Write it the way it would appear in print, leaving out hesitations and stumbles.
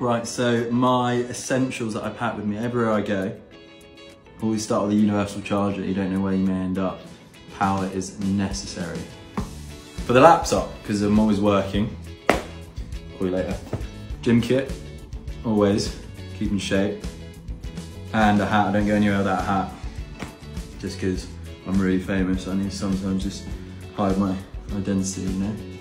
Right, so my essentials that I pack with me everywhere I go. Always start with a universal charger. You don't know where you may end up. Power is necessary. For the laptop, because I'm always working. Call you later. Gym kit, always, keep in shape. And a hat, I don't go anywhere without a hat. Just because I'm really famous, I need to sometimes just hide my identity, you know?